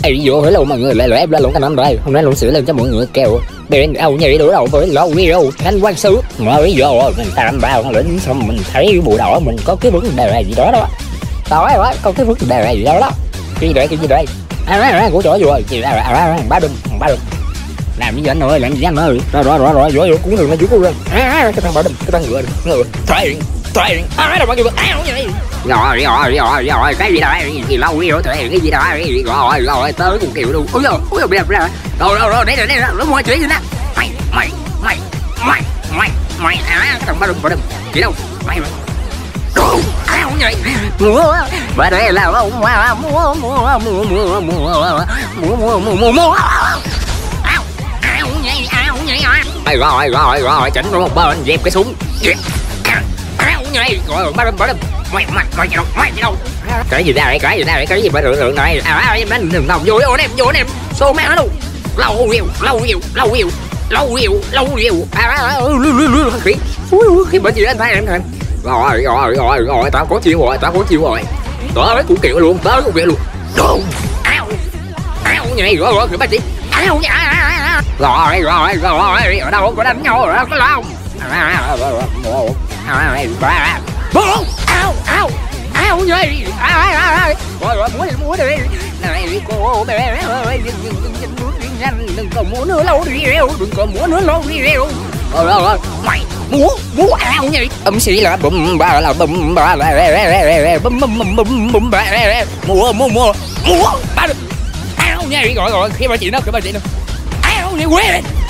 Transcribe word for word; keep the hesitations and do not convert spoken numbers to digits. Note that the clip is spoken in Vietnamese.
Ê vô hỏi luôn mọi người lại lại luôn cái năm đây hôm nay luôn sửa lên cho mọi người kêu bên đâu nhảy đổ đầu với lâu video anh quan sứ mà bây giờ mình tam bao nó lên xong mình thấy bộ đầu mình có cái vấn đề gì đó đó đó đó có cái vấn đề gì đó đó cái đấy cái gì đây à của chỗ rồi gì là ba đừng ba đừng làm gì anh ơi làm gì anh ơi rồi rồi rồi rồi rồi rồi cũng được nó chú lên cái thằng ba đừng cái thằng ngựa ngựa thoại thoại à đâu bao nhiêu rồi rồi rồi rồi cái gì đây gì lâu rồi thể hiện cái gì đây rồi rồi tới cũng kiểu luôn ôi ôi ôi bây giờ rồi rồi rồi đấy đấy nó mọi chuyện gì đó mày mày mày mày mày mày à cái thằng ba đừng ba đừng chỉ đâu mày mày đồ ai không vậy mua bà đây là mua mua mua mua mua mua mua mua mua mua mua ao ao vậy ao vậy rồi rồi rồi chỉnh nó một bên dẹp cái súng ao vậy rồi ba đừng ba đừng mày mày mày gì đâu mày gì đâu cái gì ra đây cái gì ra đây cái gì mà lượng lượng này à em đừng đồng vô vô em vô em xô mẹ nó luôn lâu nhiều lâu nhiều lâu nhiều lâu nhiều lâu nhiều à khí khí bệnh gì anh thấy em thấy rồi rồi rồi rồi tao có chiêu rồi tao có chiêu rồi đó đấy cũng kiểu luôn đó cũng kiểu luôn đồ ao ao vậy rồi rồi kiểu ba chị ao vậy rồi rồi rồi ở đâu có đánh nhau rồi có lo không bố ao ao ao vậy rồi rồi múa đi múa đi này cô bé ơi đừng còn múa nữa lâu đi rêu đừng còn múa nữa lâu đi rêu rồi rồi rồi mày múa múa ao vậy âm sĩ là bùm ba là bùm ba là bùm bùm bùm bùm bùm ba múa múa múa múa ba ao vậy rồi rồi khi ba chị nó khi ba chị nó ao vậy quê